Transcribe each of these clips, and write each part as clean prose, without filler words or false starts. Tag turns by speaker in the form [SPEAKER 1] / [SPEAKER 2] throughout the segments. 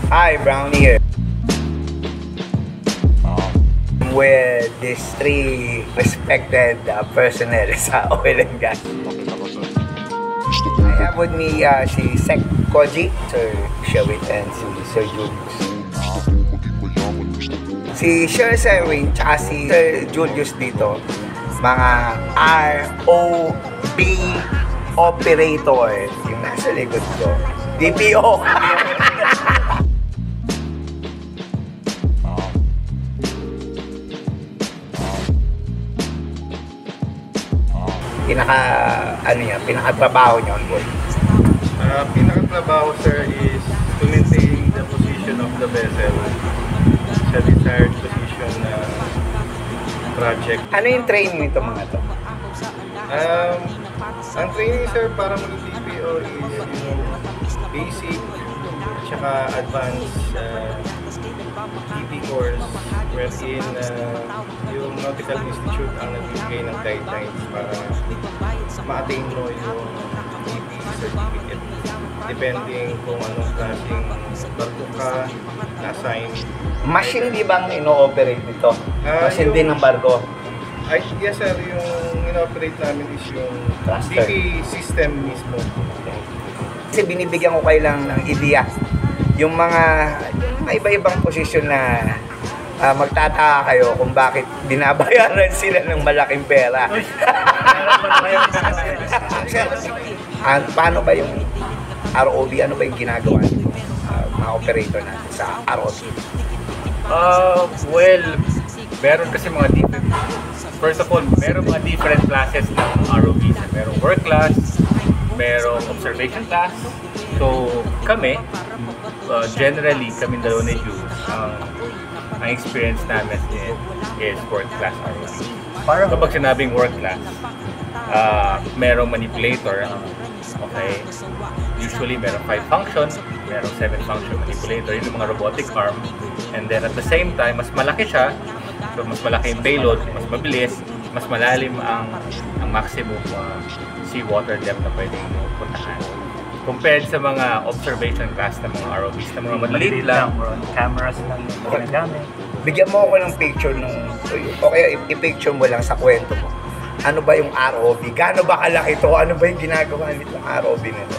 [SPEAKER 1] Hi, Brown here. With these three respected personnel sa oil and gas. I have with me si Sec Koji, Sir Shawit, and si Sir Julius. Si Sir Serwin tsaka si Sir Julius dito, mga ROV operator, yung nasa likod ko. DPO! Pinakatrabaho niyo on board?
[SPEAKER 2] Pinakatrabaho, sir, is to maintain the position of the vessel sa desired position na project.
[SPEAKER 1] Ano yung training nito mga to?
[SPEAKER 2] Ang training, sir, para maging DPO is yung basic at saka advanced DP course, wherein yung Nautical Institute ang nagbibigay ng guidelines para ma-attain mo yung DP certificate depending kung anong klaseng barko ka na-assign.
[SPEAKER 1] Machine di bang ino-operate nito? Machine din ng barko?
[SPEAKER 2] Ay, yes, sir, yung ino-operate namin is yung DP system mismo.
[SPEAKER 1] Kasi binibigyan ko kayo lang ng idea. Yung mga iba-ibang posisyon na magtataka kayo kung bakit binabayaran sila ng malaking pera. Paano ba yung ROV? Ano ba yung ginagawa ng mga operator natin sa ROV?
[SPEAKER 3] Well, meron kasi mga different. First of all, meron mga different classes ng ROVs. Merong work class, merong observation class. So, kami, generally, kami dalawa ni Jules, ang experience namin is work class ROV. Kapag sinabing work class, merong manipulator. Okay, usually merong 5 function, merong 7 function manipulator, yun yung mga robotic arm. And then at the same time, mas malaki siya, so mas malaki yung payload, mas mabilis, mas malalim ang maximum seawater depth na pwedeng puntahan. Compared sa mga observation class na mga ROVs na mga maliit lang,
[SPEAKER 4] cameras lang yung ginagamit.
[SPEAKER 1] Bigyan mo ako ng picture o kaya i-picture mo lang sa kwento mo. Ano ba yung ROV? Gaano ba kalaki ito? Ano ba yung ginagawa nitong ROV nito?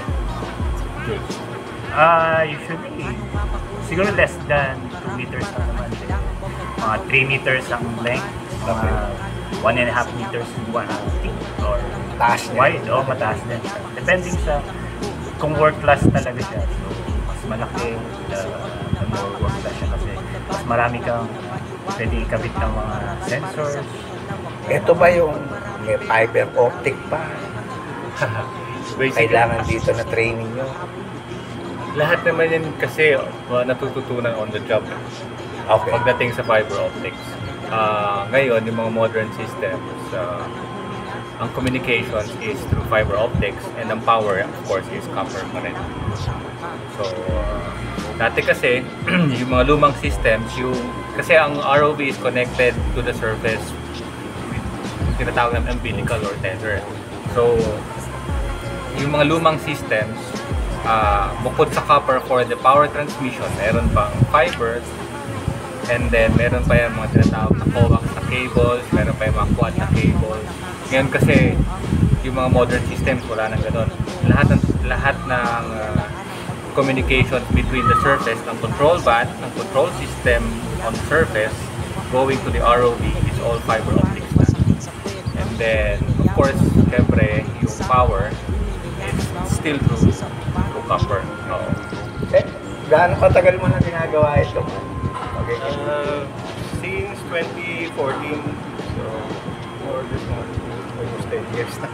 [SPEAKER 4] Usually, siguro less than 2 meters na naman. Mga 3 meters ang length, mga 1.5 meters or
[SPEAKER 1] Taas niya.
[SPEAKER 4] wide, mataas din. Depending sa kung work class talaga siya. So, mas malaki, the more work class siya kasi mas marami kang pwede ikabit ng mga sensors.
[SPEAKER 1] Ito ba yung may fiber optic pa? Kailangan dito na training nyo?
[SPEAKER 3] lahat naman yan kasi natututunan on the job.
[SPEAKER 1] Okay.
[SPEAKER 3] Pagdating sa fiber optics. Ngayon, yung mga modern systems, ang communications is through fiber optics and ang power, of course, is copper pa rin. So, dati kasi, yung mga lumang systems, kasi ang ROV is connected to the surface with tinatawag ng umbilical or tether. So, yung mga lumang systems, bukod sa copper for the power transmission, meron pang fiber, and then meron pa yung mga tinatawag na coax na cables, meron pa yung mga quad na cables. Ngayon kasi, yung mga modern systems, wala nang ganun. Lahat ng communications between the surface ng control band, ng control system on the surface, going to the ROV is all fiber optics na. And then, of course, syempre, yung power is still through copper.
[SPEAKER 1] Gaano katagal mo na ginagawa ito?
[SPEAKER 2] Okay. Since 2014, so more than almost 10 years na.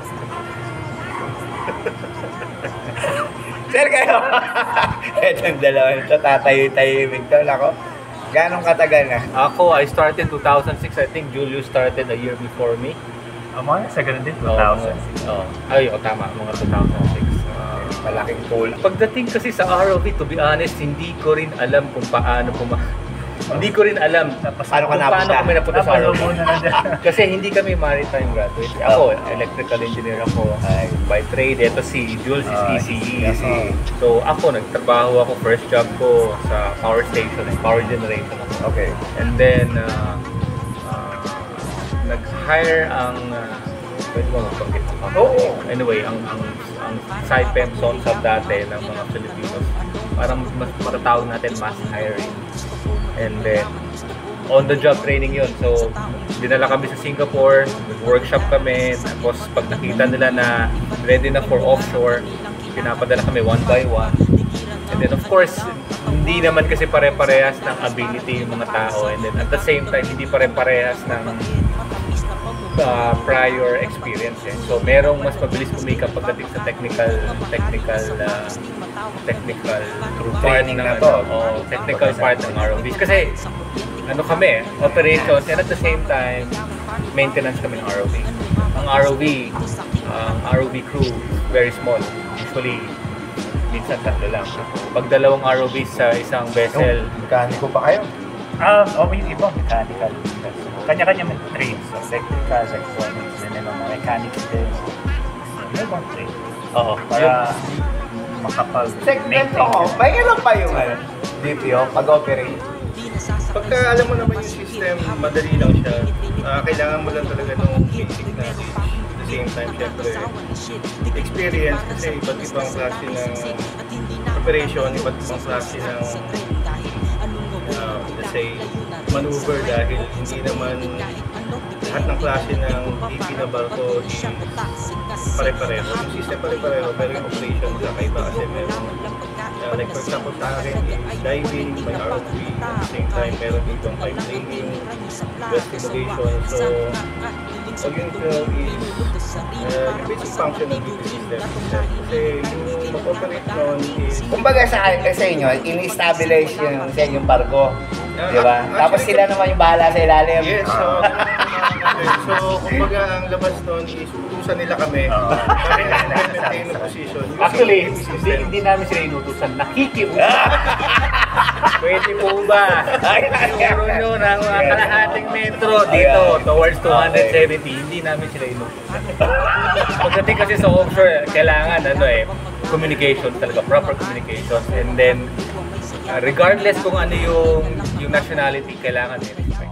[SPEAKER 1] Sir kayo! Itong dalawa nito, tatayo-tayo to. Ako, gaano katagal na?
[SPEAKER 3] Ako, I started 2006. I think Julius started a year before me.
[SPEAKER 4] Mga sa ganun din, 2000.
[SPEAKER 3] Ay, tama, mga 2006.
[SPEAKER 1] Malaking tool.
[SPEAKER 3] Pagdating kasi sa ROV, to be honest, hindi ko rin alam kung paano Hindi ko rin alam
[SPEAKER 1] Paano ka
[SPEAKER 3] kung paano
[SPEAKER 1] napunta?
[SPEAKER 3] kami napunta sa ROV.
[SPEAKER 4] Napalo na nandiyan.
[SPEAKER 3] Kasi hindi kami maritime graduate. Ako, electrical engineer ako by trade. Ito si Jules is ECE.
[SPEAKER 1] ECE.
[SPEAKER 3] So ako, nagtrabaho ako, first job ko sa power station, power generation ako.
[SPEAKER 1] Okay.
[SPEAKER 3] And then, nag-hire ang, pwede ba magpangkit?
[SPEAKER 1] Oo.
[SPEAKER 3] Anyway, ang Saipem, Sonsab dati ng mga Filipinos, parang mas matatawag natin mass hiring. And then, on-the-job training yun. So, dinala kami sa Singapore, nag-workshop kami, tapos pag nakita nila na ready na for offshore, pinapadala kami one by one. And then of course, hindi naman kasi pare-parehas ng ability yung mga tao. And then at the same time, hindi pare-parehas ng prior experience. So merong mas mabilis kumikap pagdating sa technical part
[SPEAKER 1] Training
[SPEAKER 3] ng
[SPEAKER 1] na to.
[SPEAKER 3] technical part ng ROVs. Kasi ano kami, operations, and at the same time, maintenance kami ng ROV. Ang ROV crew, very small. Usually, minsan tatlo lang. Pag dalawang ROVs sa isang vessel,
[SPEAKER 1] Mekaniko pa kayo?
[SPEAKER 4] Yung iba, mechanical. Kanya-kanya may trades. So, electrical, electronics, then yung mga mechanics din. Yung ibang trade.
[SPEAKER 3] oo.
[SPEAKER 4] Para
[SPEAKER 1] Segment ako, may ilan pa yung DPO pag-operate?
[SPEAKER 2] Pagka alam mo naman yung system, madali lang siya. Kailangan mo lang talaga ng basic knowledge. At the same time, syempre, experience kasi iba't ibang klase ng operation, iba't ibang klase ng let's say, maneuver dahil hindi naman lahat ng klase ng DP na barko is pare-pareho. Yung system pare-pareho, pero yung operation kakaiba kasi meron like for example sa akin is diving, may ROV, at the same time meron ditong pipe cleaning, best simulation. So yun ko is yung basic function ng DP system. Kasi yung mag-operate nun is
[SPEAKER 1] Kumbaga sa inyo, in-establish yung sa inyong barko. Di ba?
[SPEAKER 2] Actually,
[SPEAKER 1] Tapos sila naman yung bahala sa ilalim.
[SPEAKER 2] yes, so kumbaga ang labas nun is utusan nila kami. Kami na maintain ng position. Using
[SPEAKER 3] Actually,
[SPEAKER 2] DP system.
[SPEAKER 3] hindi namin sila inutusan. Nakikiusap. Pwede po ba? Siguro nyo ng mga kalahating metro dito towards 270. Hindi namin sila inutusan. Pagdating kasi sa offshore, kailangan communication talaga, proper communication. And then, regardless kung ano yung nationality, kailangan respect.